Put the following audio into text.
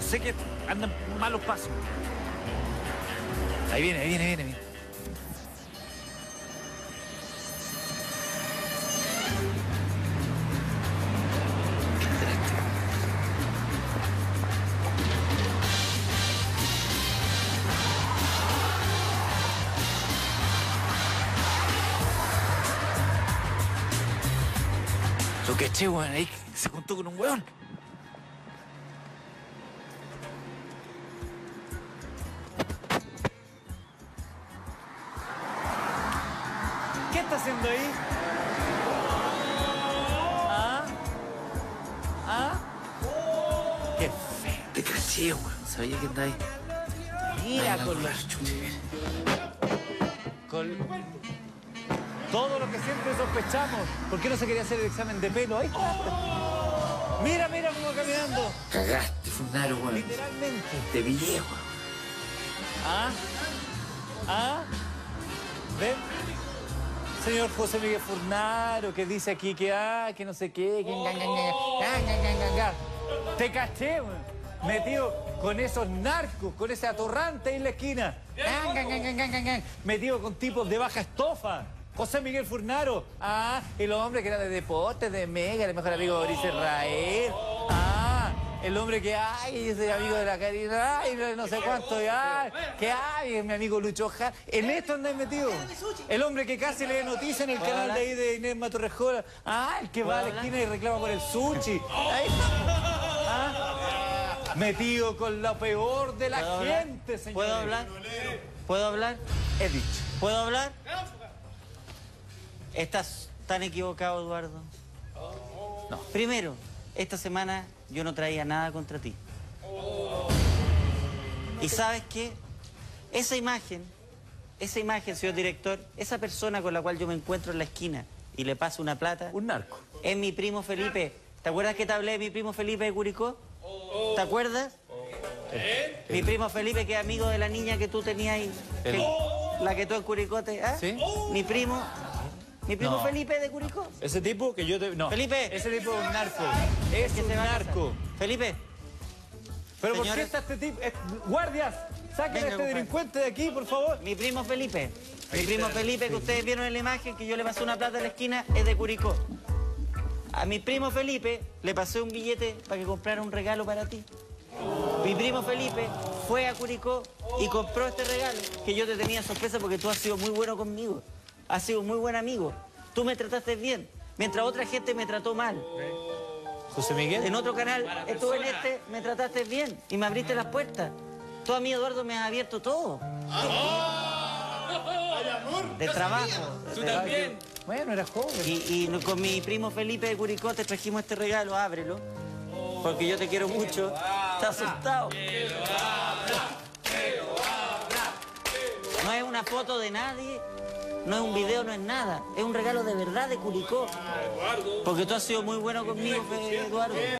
sé que andan malos pasos. Ahí viene, ahí viene, ahí viene. Lo caché, weón, ahí se juntó con un weón. ¿Qué está haciendo ahí? ¿Ah? ¿Ah? Qué feo. Te caché, weón. Sabía que andaba ahí. Mira, con todo lo que siempre sospechamos. ¿Por qué no se quería hacer el examen de pelo? Ahí está. Mira, mira cómo va caminando. Cagaste, Furnaro, weón. Literalmente. Te pillé, weón. ¿Ah? ¿Ah? ¿Ven? Señor José Miguel Furnaro, que dice aquí que no sé qué, Te caché, weón. Metido con esos narcos, con ese atorrante ahí en la esquina. Metido con tipos de baja estofa. José Miguel Furnaro, el hombre que era de deportes, de Mega, el mejor amigo de Boris Israel. El hombre que, es el amigo de la Karina, no sé cuánto, es mi amigo Lucho Jara. En esto andáis metido. El hombre que casi lee noticias en el canal de ahí de Inés Matorrejola. El que va a la esquina y reclama por el sushi. Ahí está. Metido con lo peor de la gente, señor. ¿Puedo hablar? ¿Puedo hablar? He dicho. ¿Puedo hablar? Estás tan equivocado, Eduardo. No. Primero, esta semana yo no traía nada contra ti. ¿Y sabes qué? Esa imagen, señor director, esa persona con la cual yo me encuentro en la esquina y le paso una plata... Un narco. Es mi primo Felipe. ¿Te acuerdas que te hablé de mi primo Felipe de Curicó? ¿Te acuerdas? Mi primo Felipe, que es amigo de la niña que tú tenías ahí. La que tú en Curicó te... ¿Sí? Mi primo No. Felipe de Curicó. Ese tipo que yo te... No. Felipe. Ese tipo es un narco. Es un narco. Felipe. ¿Pero por Señores, qué está este tipo? Guardias, saquen a este compadre. delincuente de aquí, por favor. Mi primo Felipe. Mi primo está. Felipe, que ustedes vieron en la imagen, que yo le pasé una plata en la esquina, es de Curicó. A mi primo Felipe le pasé un billete para que comprara un regalo para ti. Mi primo Felipe fue a Curicó y compró este regalo, que yo te tenía sorpresa porque tú has sido muy bueno conmigo. Has sido muy buen amigo. Tú me trataste bien, mientras otra gente me trató mal. José Miguel. En otro canal, estuve en este, me trataste bien y me abriste las puertas. Tú a mí, Eduardo, me has abierto todo. De trabajo. Tú también. Bueno, era joven. Y con mi primo Felipe de Curicó te trajimos este regalo, ábrelo. Porque yo te quiero mucho. ¿Estás asustado? No es una foto de nadie, no es un video, no es nada. Es un regalo de verdad de Curicó. Porque tú has sido muy bueno conmigo, Eduardo.